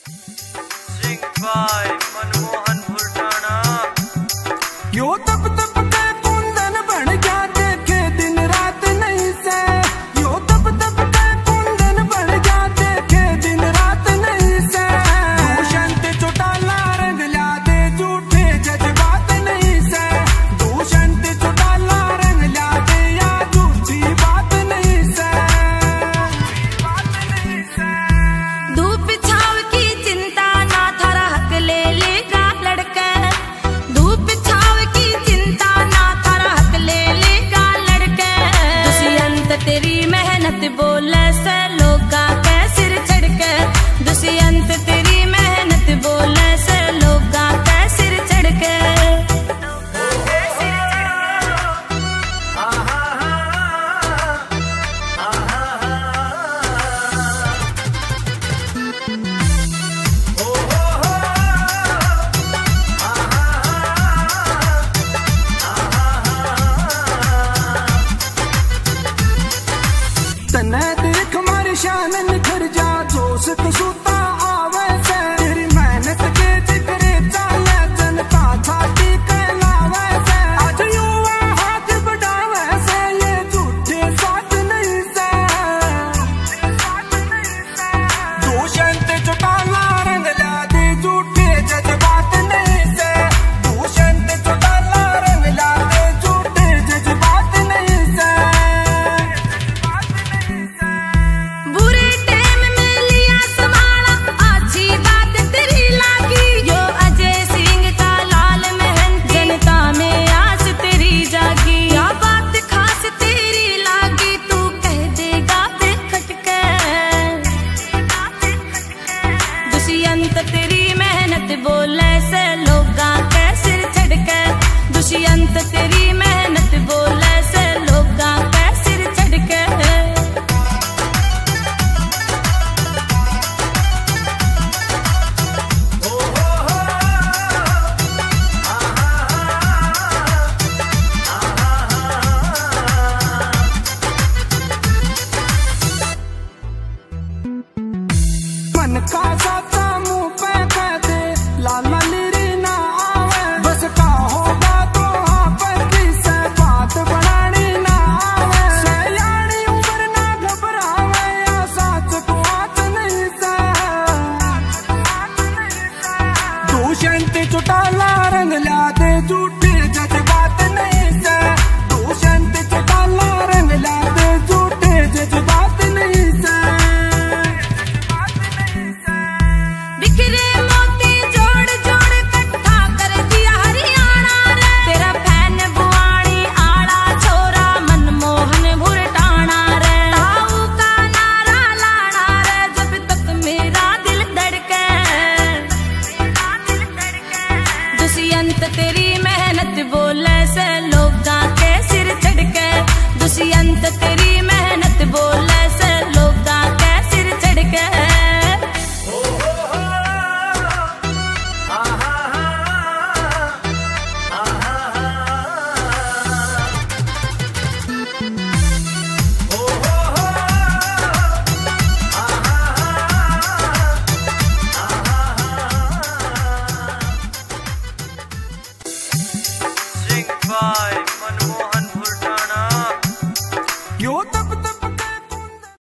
सिंग bye Manmohan भुलटाना। यो तप तप के कुंदन बन गया देखे दिन रात नहीं से। यो तप तप के कुंदन बन गया देखे दिन रात नहीं से। दूषण ते चौटाला रंग ला दे झूठे जज्बात नहीं से। दूषण ते चौटाला रंग ला दे या झूठी बात नहीं से। धूप छाव की चिंता ना थारा हक ले लेगा लड़का। धूप छाव की चिंता ना थारा हक ले लेगा लड़का। दुष्यंत तेरी मेहनत बोले से लोगा के सिर चढ़के। दुष्यंत तेरी मेहनत बोले से लोगा के सिर चढ़के। तने देख मारी शान निखर जा जोश कसूता आवे से। तेरी मेहनत के जिगरे चाले जनता छाती कहलावे से। आज युवा हाथ बढ़ावे से ये झूठे साथ नहीं से। दूषण ते चौटाला रंग ला दे झूठे जज्बात नहीं से। दूषण ते चौटाला रंग ला दे झूठे जज्बात नहीं से। बुरे टाइम में लिया संभाला अच्छी बात तेरी लागी। यो अजय सिंह का लाल मेहनत जनता में आस तेरी जागी। क्या बात खास तेरी लागी तू कह देगा बेखटके। दुष्यंत तेरी मेहनत बोले से लोगा के सिर चढ़के। दुष्यंत तेरी मेहनत बोले से लोगा के सिर चढ़के। मन का साथ